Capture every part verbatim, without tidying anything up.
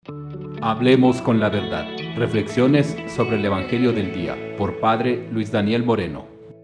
Hablemos con la verdad. Reflexiones sobre el Evangelio del día por Padre Luis Daniel Moreno.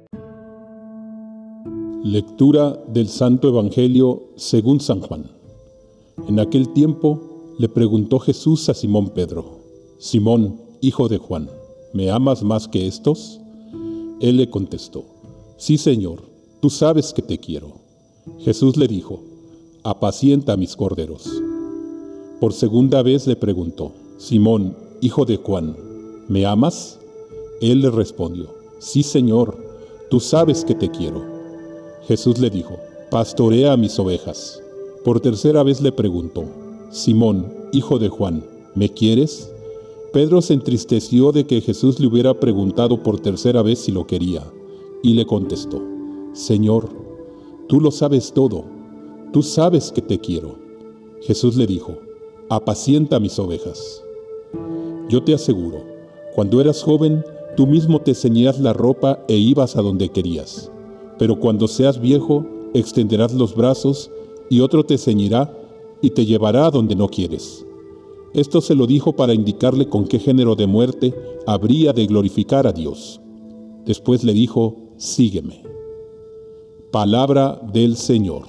Lectura del Santo Evangelio según San Juan. En aquel tiempo le preguntó Jesús a Simón Pedro: Simón, hijo de Juan, ¿me amas más que estos? Él le contestó: Sí, Señor, tú sabes que te quiero. Jesús le dijo: Apacienta mis corderos. Por segunda vez le preguntó: Simón, hijo de Juan, ¿me amas? Él le respondió: Sí, Señor, tú sabes que te quiero. Jesús le dijo: Pastorea mis ovejas. Por tercera vez le preguntó: Simón, hijo de Juan, ¿me quieres? Pedro se entristeció de que Jesús le hubiera preguntado por tercera vez si lo quería, y le contestó: Señor, tú lo sabes todo, tú sabes que te quiero. Jesús le dijo: Apacienta mis ovejas. Yo te aseguro, cuando eras joven, tú mismo te ceñías la ropa e ibas a donde querías. Pero cuando seas viejo, extenderás los brazos y otro te ceñirá y te llevará a donde no quieres. Esto se lo dijo para indicarle con qué género de muerte habría de glorificar a Dios. Después le dijo: Sígueme. Palabra del Señor.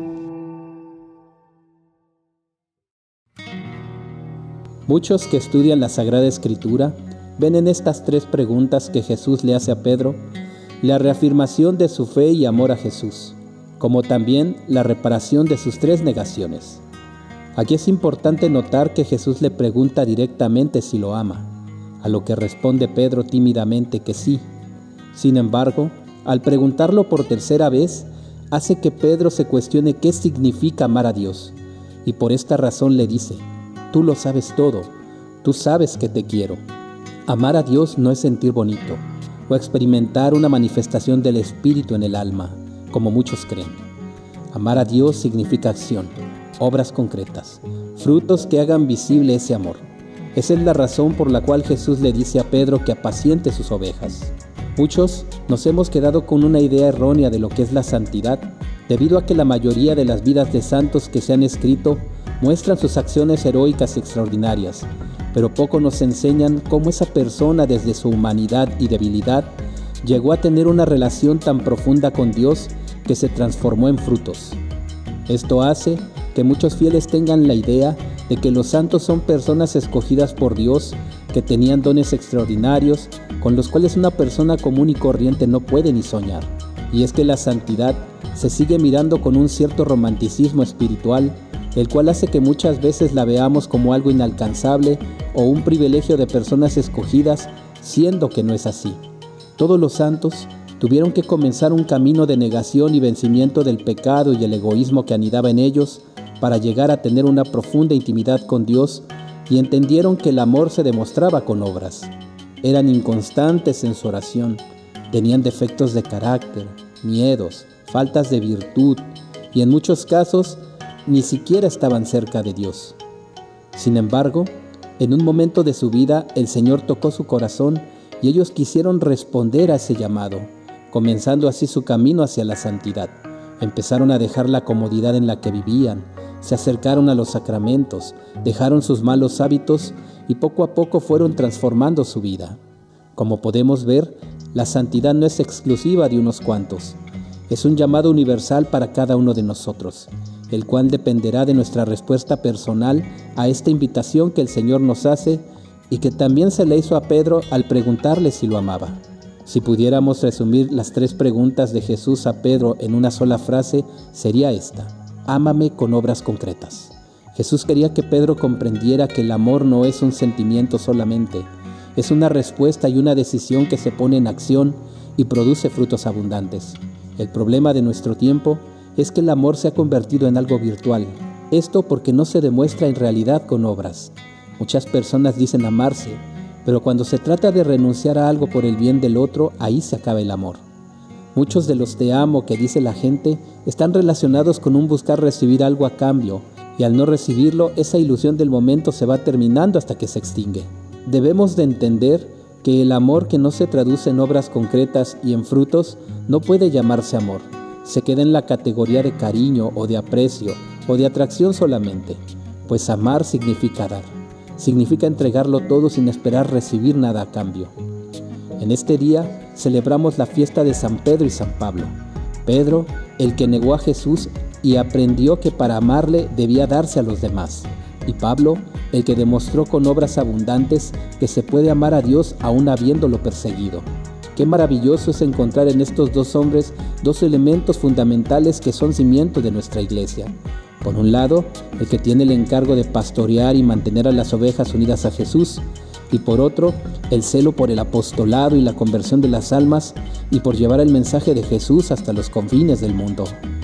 Muchos que estudian la Sagrada Escritura ven en estas tres preguntas que Jesús le hace a Pedro la reafirmación de su fe y amor a Jesús, como también la reparación de sus tres negaciones. Aquí es importante notar que Jesús le pregunta directamente si lo ama, a lo que responde Pedro tímidamente que sí. Sin embargo, al preguntarlo por tercera vez, hace que Pedro se cuestione qué significa amar a Dios, y por esta razón le dice: Tú lo sabes todo, tú sabes que te quiero. Amar a Dios no es sentir bonito, o experimentar una manifestación del Espíritu en el alma, como muchos creen. Amar a Dios significa acción, obras concretas, frutos que hagan visible ese amor. Esa es la razón por la cual Jesús le dice a Pedro que apaciente sus ovejas. Muchos nos hemos quedado con una idea errónea de lo que es la santidad, debido a que la mayoría de las vidas de santos que se han escrito muestran sus acciones heroicas y extraordinarias, pero poco nos enseñan cómo esa persona desde su humanidad y debilidad llegó a tener una relación tan profunda con Dios que se transformó en frutos. Esto hace que muchos fieles tengan la idea de que los santos son personas escogidas por Dios que tenían dones extraordinarios con los cuales una persona común y corriente no puede ni soñar. Y es que la santidad se sigue mirando con un cierto romanticismo espiritual, el cual hace que muchas veces la veamos como algo inalcanzable o un privilegio de personas escogidas, siendo que no es así. Todos los santos tuvieron que comenzar un camino de negación y vencimiento del pecado y el egoísmo que anidaba en ellos para llegar a tener una profunda intimidad con Dios, y entendieron que el amor se demostraba con obras. Eran inconstantes en su oración, tenían defectos de carácter, miedos, faltas de virtud, y en muchos casos ni siquiera estaban cerca de Dios. Sin embargo, en un momento de su vida, el Señor tocó su corazón y ellos quisieron responder a ese llamado, comenzando así su camino hacia la santidad. Empezaron a dejar la comodidad en la que vivían, se acercaron a los sacramentos, dejaron sus malos hábitos y poco a poco fueron transformando su vida. Como podemos ver, la santidad no es exclusiva de unos cuantos, es un llamado universal para cada uno de nosotros, el cual dependerá de nuestra respuesta personal a esta invitación que el Señor nos hace y que también se le hizo a Pedro al preguntarle si lo amaba. Si pudiéramos resumir las tres preguntas de Jesús a Pedro en una sola frase, sería esta: ámame con obras concretas. Jesús quería que Pedro comprendiera que el amor no es un sentimiento solamente, es una respuesta y una decisión que se pone en acción y produce frutos abundantes. El problema de nuestro tiempo es que el amor se ha convertido en algo virtual. Esto porque no se demuestra en realidad con obras. Muchas personas dicen amarse, pero cuando se trata de renunciar a algo por el bien del otro, ahí se acaba el amor. Muchos de los te amo que dice la gente están relacionados con un buscar recibir algo a cambio, y al no recibirlo, esa ilusión del momento se va terminando hasta que se extingue. Debemos de entender que el amor que no se traduce en obras concretas y en frutos no puede llamarse amor. Se queda en la categoría de cariño o de aprecio o de atracción solamente, pues amar significa dar. significa entregarlo todo sin esperar recibir nada a cambio. En este día celebramos la fiesta de San Pedro y San Pablo. Pedro, el que negó a Jesús y aprendió que para amarle debía darse a los demás. Y Pablo, el que demostró con obras abundantes que se puede amar a Dios aún habiéndolo perseguido. Qué maravilloso es encontrar en estos dos hombres dos elementos fundamentales que son cimiento de nuestra iglesia. Por un lado, el que tiene el encargo de pastorear y mantener a las ovejas unidas a Jesús, y por otro, el celo por el apostolado y la conversión de las almas y por llevar el mensaje de Jesús hasta los confines del mundo.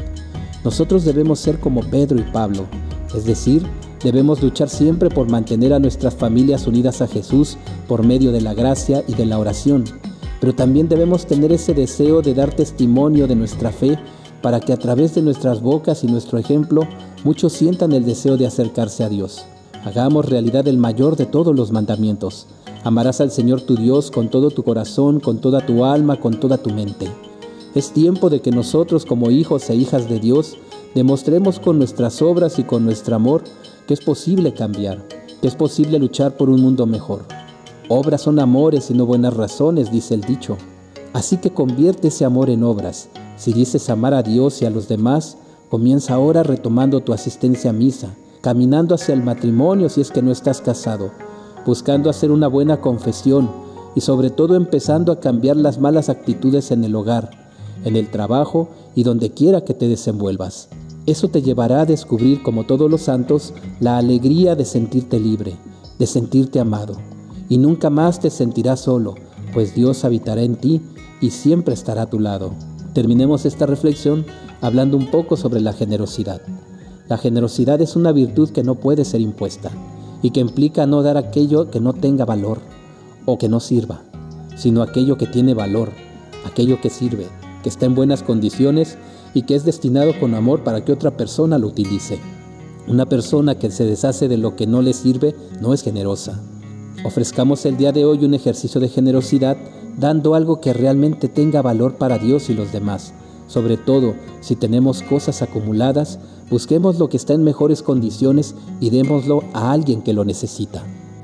Nosotros debemos ser como Pedro y Pablo, es decir, debemos luchar siempre por mantener a nuestras familias unidas a Jesús por medio de la gracia y de la oración, pero también debemos tener ese deseo de dar testimonio de nuestra fe para que a través de nuestras bocas y nuestro ejemplo muchos sientan el deseo de acercarse a Dios. Hagamos realidad el mayor de todos los mandamientos. Amarás al Señor tu Dios con todo tu corazón, con toda tu alma, con toda tu mente. Es tiempo de que nosotros como hijos e hijas de Dios demostremos con nuestras obras y con nuestro amor que es posible cambiar, que es posible luchar por un mundo mejor. Obras son amores y no buenas razones, dice el dicho. Así que convierte ese amor en obras. Si dices amar a Dios y a los demás, comienza ahora retomando tu asistencia a misa, caminando hacia el matrimonio si es que no estás casado, buscando hacer una buena confesión y sobre todo empezando a cambiar las malas actitudes en el hogar, en el trabajo y donde quiera que te desenvuelvas. Eso te llevará a descubrir, como todos los santos, la alegría de sentirte libre, de sentirte amado. Y nunca más te sentirás solo, pues Dios habitará en ti y siempre estará a tu lado. Terminemos esta reflexión hablando un poco sobre la generosidad. La generosidad es una virtud que no puede ser impuesta y que implica no dar aquello que no tenga valor o que no sirva, sino aquello que tiene valor, aquello que sirve, que está en buenas condiciones y que es destinado con amor para que otra persona lo utilice. Una persona que se deshace de lo que no le sirve no es generosa. Ofrezcamos el día de hoy un ejercicio de generosidad dando algo que realmente tenga valor para Dios y los demás. Sobre todo, si tenemos cosas acumuladas, busquemos lo que está en mejores condiciones y démoslo a alguien que lo necesita.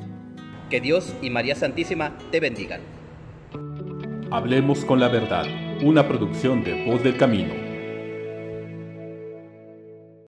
Que Dios y María Santísima te bendigan. Hablemos con la verdad, una producción de Voz del Camino.